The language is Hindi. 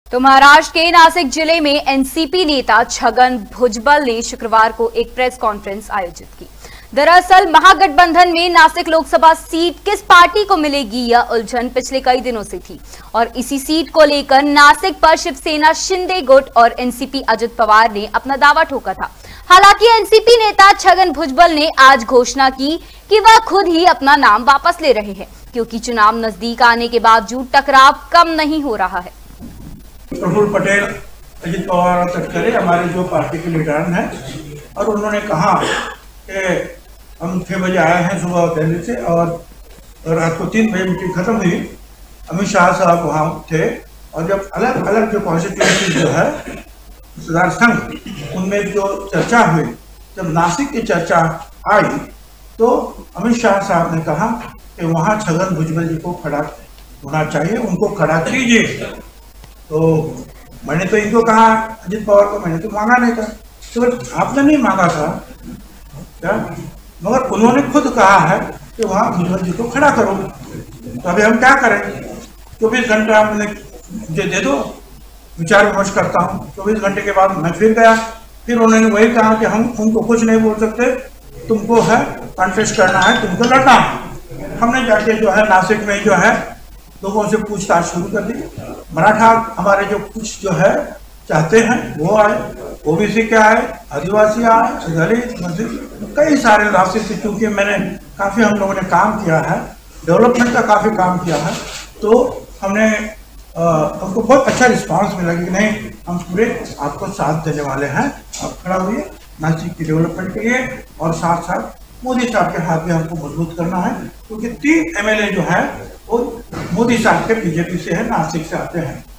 तो महाराष्ट्र के नासिक जिले में एनसीपी नेता छगन भुजबल ने शुक्रवार को एक प्रेस कॉन्फ्रेंस आयोजित की। दरअसल महागठबंधन में नासिक लोकसभा सीट किस पार्टी को मिलेगी, यह उलझन पिछले कई दिनों से थी और इसी सीट को लेकर नासिक पर शिवसेना शिंदे गुट और एनसीपी अजित पवार ने अपना दावा ठोका था। हालांकि एनसीपी नेता छगन भुजबल ने आज घोषणा की कि वह खुद ही अपना नाम वापस ले रहे हैं, क्योंकि चुनाव नजदीक आने के बावजूद टकराव कम नहीं हो रहा है। प्रफुल्ल पटेल, अजित पवार और तटकरे हमारे जो पार्टी के लीडर हैं और उन्होंने कहा कि हम 6 बजे आए हैं सुबह दिल्ली से और रात को 3 बजे मीटिंग खत्म हुई। अमित शाह साहब वहाँ थे और जब अलग अलग जो कॉन्स्टिट्यूंसी जो है मतदार संघ उनमें जो चर्चा हुई, जब नासिक की चर्चा आई तो अमित शाह साहब ने कहा कि वहाँ छगन भुजबल जी को खड़ा होना चाहिए, उनको खड़ा कीजिए। तो मैंने तो इनको कहा, अजित पवार को मैंने तो मांगा नहीं था, तो आपने नहीं मांगा था क्या? मगर उन्होंने खुद कहा है कि वहाँ भुजबल जी को खड़ा करो। तो अभी हम क्या करें? 24 घंटा हमने मुझे दे दो, विचार विमर्श करता हूँ। 24 घंटे के बाद मैं फिर गया, फिर उन्होंने वही कहा कि हम उनको कुछ नहीं बोल सकते, तुमको है कॉन्टेस्ट करना है, तुमको लड़ना है। हमने जाके जो है नासिक में जो है लोगों से पूछताछ शुरू कर दी। मराठा हमारे जो कुछ जो है चाहते हैं वो आए, ओबीसी के आए, आदिवासी आए, दलित, मजदूर, कई सारे रास्ते से, क्योंकि मैंने काफ़ी हम लोगों ने काम किया है, डेवलपमेंट का काफ़ी काम किया है, तो हमने हमको बहुत अच्छा रिस्पांस मिला कि नहीं, हम पूरे आपको साथ देने वाले हैं, आप खड़ा हुए नासिक की डेवलपमेंट के लिए। और साथ साथ मोदी साहब के हाथ में हमको मजबूत करना है, क्योंकि 3 MLA जो है वो मोदी साहब के बीजेपी से है, नासिक से आते हैं।